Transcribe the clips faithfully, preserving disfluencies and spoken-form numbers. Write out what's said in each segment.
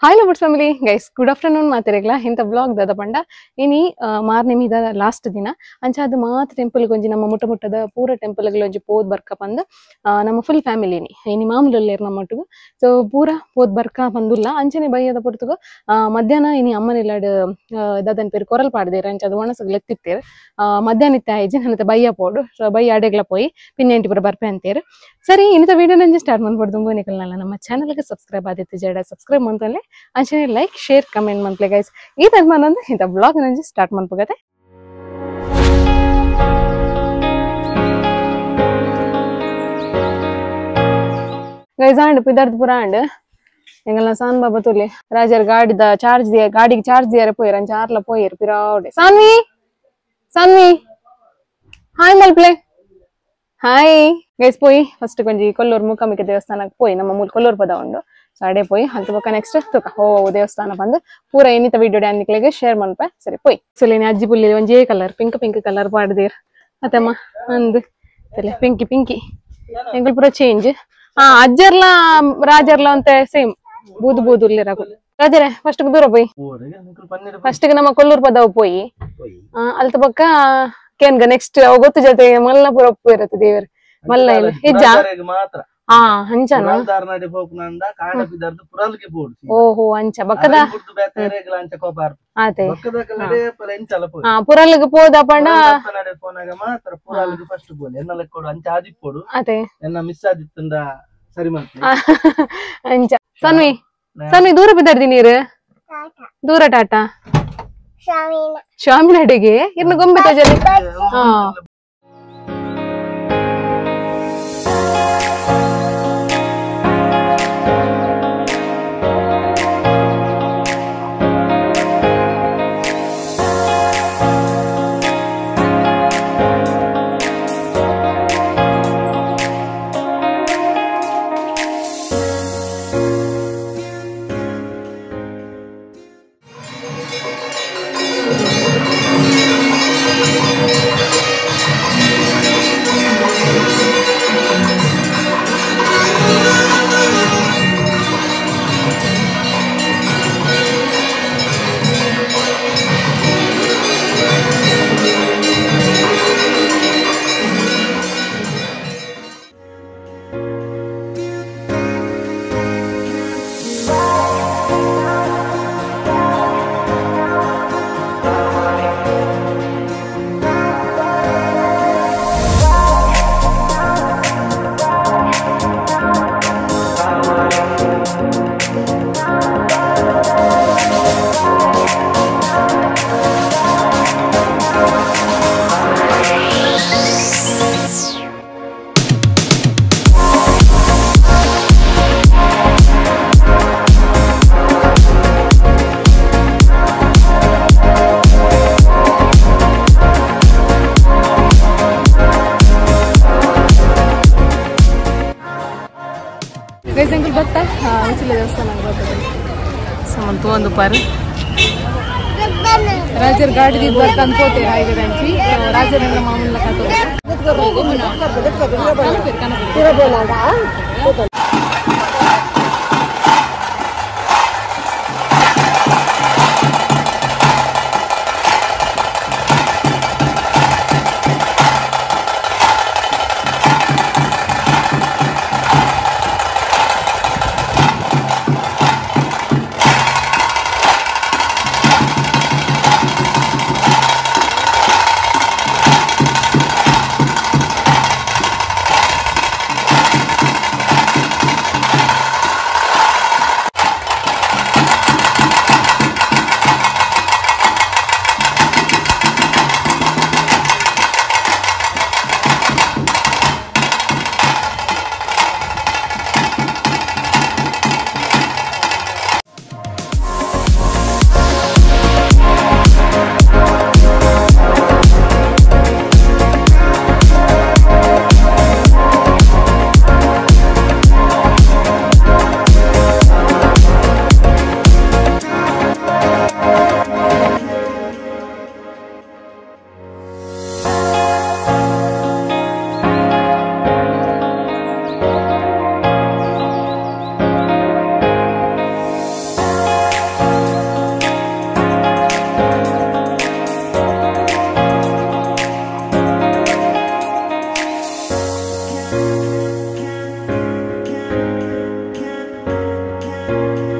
Hii Lovebirdz Family, guys. Good afternoon. Materigla. Inta vlog dada panda. Ini marne mida last dina. Ancha adu maat temple gonji nama mutta muttada pura temple gonji pod barka panda. Nama full family ni. Ini maamululleer nammattugu. So pura pod barka pandulla. Anchane bayada portugo. Madhyana ini amma niladu dadan per koral paadidere. Ancha adu vana saglettittere. Madhyana itta ayji nanata bayya podu. So bayya adegla poi pinne inti pura barpe antere. Sari inita video nanji start manpodum bonikalla nama channel ge subscribe adittu jada subscribe mantale. Anchane like, share, comment mantle guys. Ee time manande inta vlog nanji start manpogate. Guys and pidarth pura and engala san baba tule rajar gaadi da charge diya gaadi ki charge diyare poyir an charla poyir piraude sanvi sanvi hi mal play hi guys poi first konji kollur mukamike devasthanake poi nama mool kollur pada undu so ade poi hantu bakka next tuka ho devasthana bandu pura inita video dan niklige share manpa sari poi so leni ajji pulli onje color pink pink color paaddir atama and tele pinky pinky engul pura change ah ajjarla rajarla ante same boodu boodu illiraku rajare first ku dura poi first ku nama kollur pada poi ah alta bakka kenga next gottu jate malla pura oppirutte dever malla ಇಲ್ಲ ಹೆಜ್ಜಾ ಮಾತ್ರ ಆ ಹಂಚನ ದಾರನಾಡಿ ಹೋಗ್ನಂದ ಕಾಡ ಬಿದರ್ದ ಪುರಲ್ಗೆ ಬೋಡ್ಸಿ ಓಹೋ ಹಂಚ ಬಕ್ಕದ ಗುರ್ದು ಬೇತರೆಗಳ ಹಂಚ ಕೋಪಾರ್ ಆತೆ ಬಕ್ಕದ ಕಲಡೆ ಪಲೆಂಚಲ ಪೋಯಿ ಆ ಪುರಲ್ಗೆ ಪೋದ ಪಂಡ ನಡೆ ಫೋನಾಗ ಮಾತ್ರ ಪುರಲ್ಗೆ ಫಸ್ಟ್ ಬೋಲ್ ಎನ್ನಲ ಕೊಡು ಹಂಚ ಆದಿ ಕೊಡು ಆತೆ ಎನ್ನ ಮಿಸ್ ಆದಿತ್ತಂದ ಸರಿ ಮಾಡ್ತೀನಿ ಹಂಚ ಸನ್ವಿ ಸನ್ವಿ ದೂರ ಬಿದರ್ದಿ ನೀರು ಟಾಟಾ ದೂರ ಟಾಟಾ ಶಾಮಿನ ಶಾಮಿನ ಅಡಿಗೆ ಇನ್ನು ಗೊಂಬೆ ತಜಲಿ ಹಾ guys engul batta uchile devasthanage barbade samantu ondu paru rajar gaadi di barkan pote haige danchi rajar enna maamula kato gotgaru gomuna kana pura bolada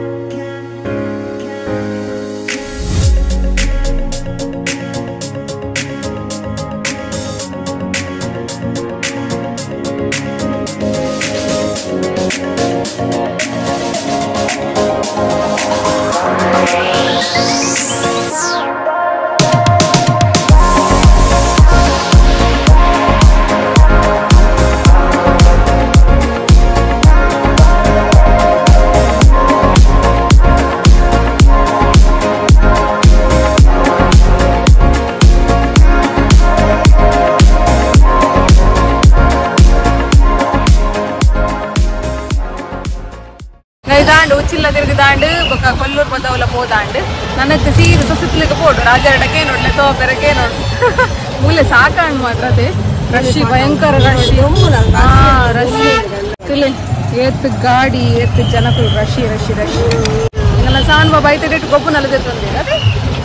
ಉಚ್ಚಿಲ್ಲ ತಿರುಗಿದಾಂಡು ಬೊಕ್ಕ ಕೊಲ್ಲೂರು ಪದವಲ ಹೋದಾಂಡು ನನ್ನತ್ತೆ ಸೀರೆ ಸೊಸತ್ಲಿಗೆ ಪೋಡು ರಾಜರಡಕ್ಕೆ ನೋಡ್ಲೆ ತೋಪೆರಕ್ಕೆ ನೋಡು ಮೂಲೆ ಸಾಕಾಂಡ್ ಮಾತ್ರ ಅದೇ ರಶ್ ಭಯಂಕರ ರಶ್ ಹಾ ರಶ್ ತುಲೆ ಏತ್ ಗಾಡಿ ಏತ್ ಜನಗಳು ರಶಿ ರಶಿ ರಶ್ ಹಿಂಗೆಲ್ಲ ಸಾನ್ ಬಾಬಾ ಐತೆ ಗೊಬ್ಬು ನಲ್ಲದೆ ತಂದೆ ಅದೇ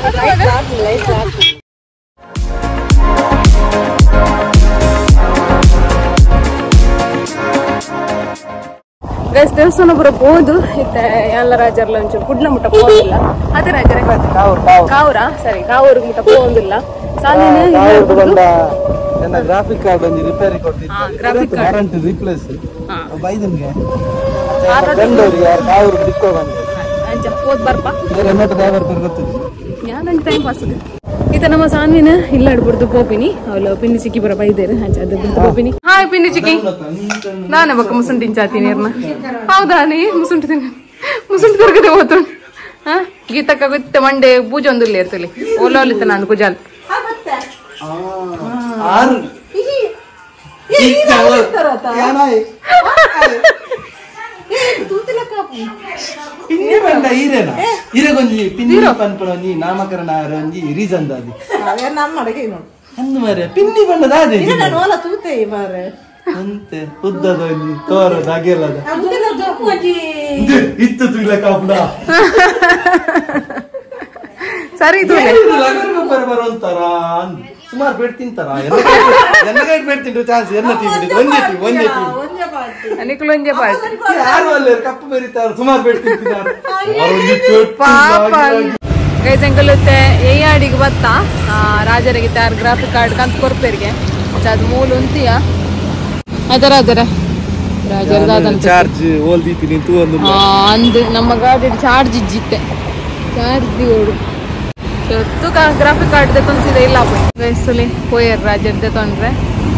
ದೇವಸ್ಥಾನ ಬರೋ ಹೋದು ಇತ್ತೆ ಎಲ್ಲ ರಾಜರ್ಲ ಒಂಚೂರು ಕುಡ್ಲ ಮುಟ್ಟ ಹೋಗಿಲ್ಲ ಅದೇ ರಾಜರೇ ಕಾವ್ರ ಸರಿ ಕಾವೂರಿಗೆ ಮುಟ್ಟ ಹೋಗಿಲ್ಲ ಗ್ರಾಫಿಕ್ ಕಾರ್ಡ್ ಒಂದು ರಿಪೇರಿ ಕೊಡ್ತಿದ್ದೆ ವಾರಂಟಿ ರಿಪ್ಲೇಸ್ ಬೈದನ್ಗೆ ಕಾವೂರಿಗೆ ದಿಕ್ಕೋ ಬಂದೆ ಹೋದ್ ಬರ್ಪಾ ಡ್ರೈವರ್ ಗೊತ್ತಿಲ್ಲ ಯಾನಂಗೆ ಟೈಮ್ ಪಾಸ್ ಈತ ನಮ್ಮ ಸಾನ್ವಿನ ಇಲ್ಲ ಹಿಡ್ಬಿಡ್ದು ಪೋಪಿನಿ ಅವಳು ಪಿಂಡಿ ಚಿಕ್ಕಿ ಬರ ಬೈದೇರು ಹಂಚ ಅದು ಬಿಡ್ದು ಪೋಪಿನಿ ಹಾಯ್ ಪಿಂಡಿ ಚಿಕ್ಕಿ ನಾನೇ ಬಕ್ಕ ಮುಸುಂಟಿನ ಚಾತಿ ನೀರ್ನ ಹೌದಾ ನೀ ಮುಸುಂಟಿ ತಿಂಗ ಮುಸುಂಟಿ ತಿರ್ಗದೆ ಹೋತು ಹಾ ಗೀತಕ್ಕ ಗೊತ್ತ ಮಂಡೆ ಪೂಜೆ ಒಂದು ಇಲ್ಲ ಇರ್ತಲಿ ಓಲೋಲಿತ್ತ ನಾನು ಕುಜಾಲ್ ಪಿನ್ನಿ ಬಂದ ಈರೇನ ಈರೆಗೊಂಜಿ ಪಿನ್ನಿ ಪನ್ಪಣಿ ನಾಮಕರಣ ಒಂಜಿ ರೀಸನ್ ದಾದಿ ಅಂದು ಮಾರೆ ಪಿನ್ನಿ ಬಂದದ ಅದೇ ಅಂತೆ ಉದ್ದದ ಒಂಜಿ ತೋರದ ಅಗೆಲ್ಲದ ಇತ್ತು ತುಳ ಕಾಪುಡ ಸರಿ ಬರುವಂತಾರ ಸುಮಾರು ಬೇಡ್ ತಿಂತಾರ ಎನ್ನಗೈಟ್ ಬೇಡ್ ತಿಂಟು ಚಾನ್ಸ್ ಎನ್ನ ಟೀಮ್ ಒಂದೇ ಟೀಮ್ ಒಂದೇ ಟೀಮ್ ಅನಿಕಲು ಒಂದೇ ಪಾರ್ಟಿ ಯಾರು ಅಲ್ಲ ಕಪ್ಪು ಬರೀತಾರ ಸುಮಾರು ಬೇಡ್ ತಿಂತಿದ್ದಾರೆ ಗೈಸ್ ಅಂಕಲುತ್ತೆ ಏಯಾಡಿಗೆ ಬತ್ತ ರಾಜರಿಗೆ ತಾರ್ ಗ್ರಾಫಿಕ್ ಕಾರ್ಡ್ ಕಂತ ಕೊರ್ಪೇರಿಗೆ ಅದು ಮೂಲ ಉಂತಿಯ ಅದರ ಅದರ ರಾಜರ ಚಾರ್ಜ್ ಓಲ್ದೀತಿ ನಿಂತು ಒಂದು ಅಂದು ನಮ್ಮ ಗಾಡಿ ಚಾರ್ಜ್ ಇಜ್ಜಿತ್ತೆ ಚಾರ್ಜ್ ಓಡು ತುಕ ಗ್ರಾಫಿಕ್ ಕಾರ್ಡ್ ತೆಕೊಂಡ್ಸಿದೆ ಇಲ್ಲ ವಯಸ್ಸಲ್ಲಿ ಪೋಯರ್ ರಾಜರ್ ತೆಕೊಂಡ್ರೆ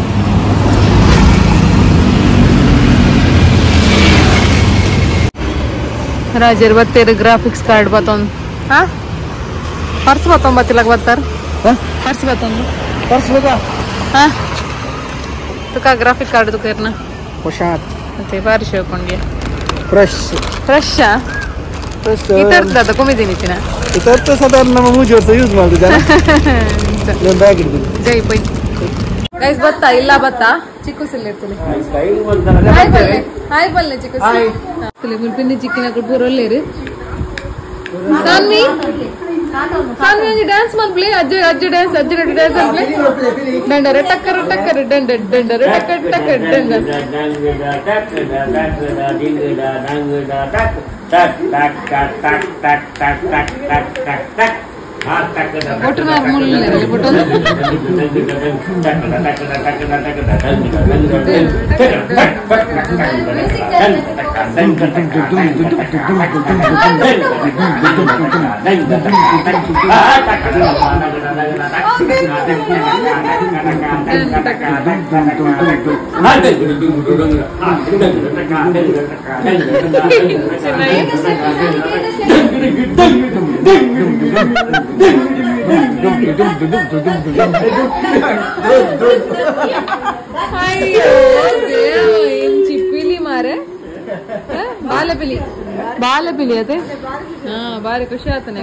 ರಾಜರ್ ಬತ್ತೇರು ಗ್ರಾಫಿಕ್ಸ್ ಕಾರ್ಡ್ ಬತ್ತೊಂದು ಹಾ ಪರ್ಸ್ ಬತ್ತೊಂದು ಬತ್ತಿಲಾಗ ಬರ್ತಾರ ಪರ್ಸ್ ಬತ್ತೊಂದು ಪರ್ಸ್ ಬೇಕಾ ಹಾ ತುಕ ಗ್ರಾಫಿಕ್ ಕಾರ್ಡ್ ತುಕರ್ನ ಹೊಶಾತ್ ಮತ್ತೆ ಬಾರಿ ಶೋಕೊಂಡ್ಗೆ ಫ್ರೆಶ್ ಫ್ರೆಶ್ ಫ್ರೆಶ್ ಇತರ್ತದ ಕೊಮಿದೀನಿ ತಿನ ಇತರ್ತ ಸಾಧಾರಣ ನಮ್ಮ ಮೂಜಿ ವರ್ಷ ಯೂಸ್ ಮಾಡಿದ್ದೆ ನಾನು ಬ್ಯಾಗ್ ಹಿಡಿದು ಜೈ ಬೈ ಗೈಸ್ ಬತ್ತಾ ಇಲ್ಲ ಬತ್ತಾ ಚಿಕ್ಕುಸಿಲ್ಲ ಇರ್ತದೆ ಹಾಯ್ ಬಲ್ಲೆ ಹಾಯ್ ಬಲ್ಲೆ ಚಿಕ್ಕುಸಿ ತಲೆ ಮುಲ್ಪಿನಿ ಚಿಕ್ಕಿನ ಪೂರಲ್ಲೇರು ಸಾನ್ವಿ ಸಾನ್ವಿ ಅಂಜಿ ಡ್ಯಾನ್ಸ್ ಮಲ್ ಪ್ಲೇ ಅಜ್ಜ ಅಜ್ಜ ಡ್ಯಾನ್ಸ್ ಅಜ್ಜ ಡ್ಯಾನ್ಸ್ ಪ್ಲೇ ದಂಡರ ಟಕ್ಕರ ಟಕ್ಕರ ದಂಡ ದಂಡರ ಟಕ್ಕರ ಟಕ್ಕರ ದಂಡ tak tak tak tak tak tak tak tak tak tak ah tak tak botu na mulle le botu ಚಿಪ್ಪಿಲಿ ಮಾರೆ ಬಾಲಪಿಲಿ ಬಾಲಪಿಲಿ ಅದೇ ಹಾ ಬಾರಿ ಖುಷಿ ಆತ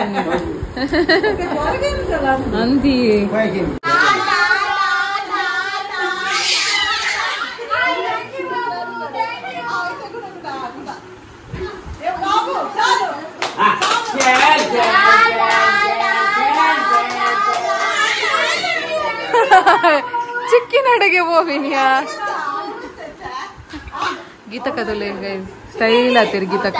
ಅಂತಿ ಚಿಕ್ಕಿನ ಅಡುಗೆ ಹೋಗಿನಿಯಾ ಗೀತ ಕದಲೆ ಸ್ಟೈಲ್ ಆತಿರ್ ಗೀತಕ್ಕ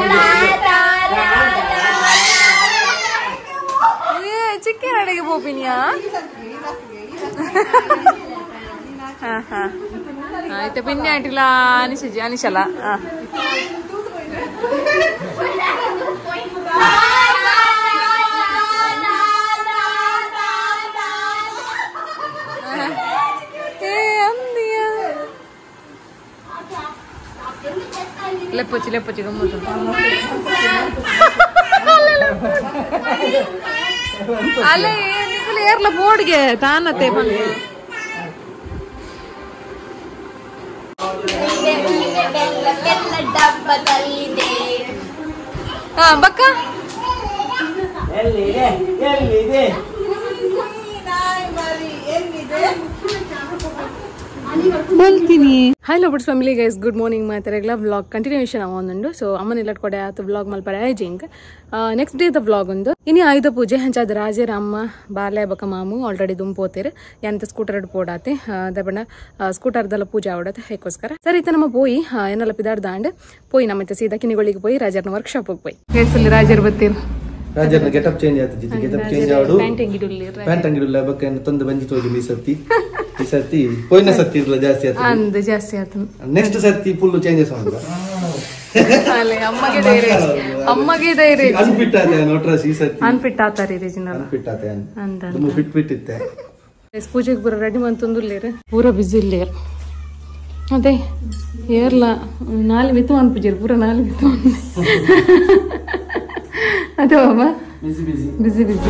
ಚಿಕ್ಕ ಅಡಿಗೆ ಬೋಪಿನಿಯಾ ಹಾ ಹಾ ಆಯ್ತು ಪಿನ್ನೆ ಆಂಟಿಲ್ಲ ಅನಿಸಿಜಿ ಅನಿಸಲ್ಲ ಹಾ ಲೆಪ್ಪಚ್ಚಿ ಲೆಪ್ಪಚ್ಚಿ ಗಮ್ಮತ್ತು ಅಲ್ಲೇ ಏರ್ಲ ಬೋರ್ಡ್ಗೆ ತಾನತ್ತೆ ಬಂದು ಹಾ ಬಕ್ಕ बोलती hi lovers family guys good morning मैं रेगुलर व्लॉग कंटिन्यूएशन आवुंदु सो अम्मन इल्लट कोडे आत व्लॉग मल्परे आयजिंग नेक्स्ट डे द व्लॉग उंदु इनि आयुध पूजे हंचाद राजे अम्म बाले बक मामू ऑलरेडी दुम पोतेर यांत स्कूटर पोडाते दबण स्कूटर दल पूजा आवडत हेकोस्कर सर इत नम्म पोई एनल पिदार्दांड पोई नम्म सीधा किनिगोळिगे पोई राजर्न वर्कशॉप गे पोई केसली राजर बत्तीर ರಾಜನ ಗೆಟಪ್ ಚೇಂಜ್ ಆಯ್ತು ಗೆಟಪ್ ಚೇಂಜ್ ಆಡು ಪ್ಯಾಂಟ್ ಅಂಗಿಡುಲ್ಲ ಬಕ್ಕ ತಂದು ಬಂಜಿ ತೋಜಿ ಸತ್ತಿ ಈ ಸತ್ತಿ ಪೋಯಿನ ಸತ್ತಿ ಇರಲ್ಲ ಜಾಸ್ತಿ ಆಯ್ತು ಅಂದ ಜಾಸ್ತಿ ಆಯ್ತು ನೆಕ್ಸ್ಟ್ ಸತ್ತಿ ಫುಲ್ ಚೇಂಜಸ್ ಆಗ ಅಲೆ ಅಮ್ಮಗೆ ಧೈರ್ಯ ಅಮ್ಮಗೆ ಧೈರ್ಯ ಅನ್ಫಿಟ್ ಆತೆ ನೋಟ್ರಸ್ ಈ ಸತ್ತಿ ಅನ್ಫಿಟ್ ಆತಾರಿ ರೀಜಿನಲ್ ಅನ್ಫಿಟ್ ಆತೆ ಅಂದ ತುಂಬ ಫಿಟ್ ಫಿಟ್ ಇತ್ತೆ ಎಸ್ ಪೂಜೆಗೆ ಬರ ರೆಡಿ ಮಂತೊಂದುಲ್ಲೇರ ಪೂರ ಬಿಸಿ ಇಲ್ಲೇರ ಅದೇ ಏರ್ಲ ನಾಳೆ ವಿತ್ತು ಅನ್ಪಿಜಿರ್ ಪೂರ ನಾಳೆ ವಿತ್ತು ಅದೇ ಬಾಬಾ ಬಿಸಿ ಬಿಸಿ ಬಿಸಿ ಬಿಸಿ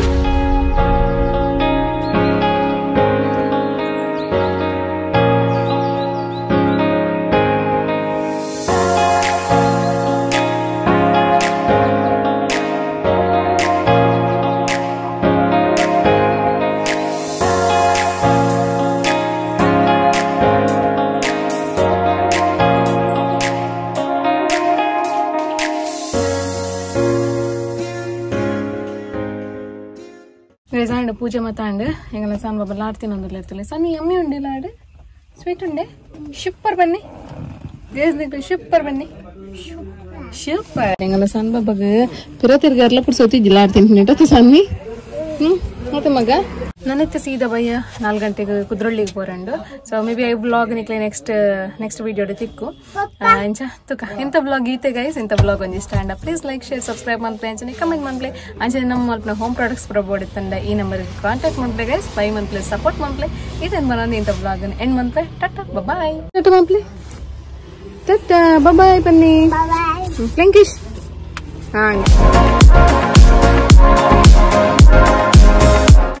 पूजे मत सान बाबा लाड़ती सनी अम्मी उंडे लाड स्वीट उंडे शिपर बन्नी शिपर बन्नी शिपर सान बाबा पिर तिरगारला पुर्सोती लाड़ती सन्नी ಮತ್ತೆ ಮಗ ನನ್ನತ್ತೆ ಸೀದಾ ಬಯ್ಯ ನಾಲ್ಕು ಗಂಟೆಗೆ ಕುದ್ರೊಳ್ಳಿಗೆ ಹೋರಂಡು so maybe I blog ನಿಕ್ಲೆ ನೆಕ್ಸ್ಟ್ ನೆಕ್ಸ್ಟ್ ವಿಡಿಯೋ ತಿಕ್ಕು ಇಂಚ ತುಕ ಎಂತ ಬ್ಲಾಗ್ ಈತೆ ಗೈಸ್ ಇಂತ ಬ್ಲಾಗ್ ಒಂಜಿ stand up please like share subscribe ಮಾಡ್ಪ್ಲೆ ಅಂಚನೆ ಕಮೆಂಟ್ ಮಾಡ್ಪ್ಲೆ ಅಂಚನೆ ನಮ್ಮ ಮಲ್ಪನ ಹೋಮ್ ಪ್ರಾಡಕ್ಟ್ಸ್ ಪ್ರಬೋಡಿ ತಂಡ ಈ ನಂಬರ್ಗೆ ಕಾಂಟ್ಯಾಕ್ಟ್ ಮಾಡ್ಪ್ಲೆ ಗೈಸ್ ಬೈ ಮಂತ್ಲೆ ಸಪೋರ್ಟ್ ಮಾಡ್ಪ್ಲೆ ಇದನ್ ಬರೋದು ಇಂತ ಬ್ಲಾಗ್ ಎಂಡ್ ಮಂತ್ಲೆ ಟಾಟಾ ಬಾಯ್ ಟಾಟಾ ಮಾಡ್ಪ್ಲೆ ಟಾಟಾ ಬಾಯ್ ಬನ್ನಿ ಬಾಯ್ ವೆಂಕೇಶ್ ಹಾಂ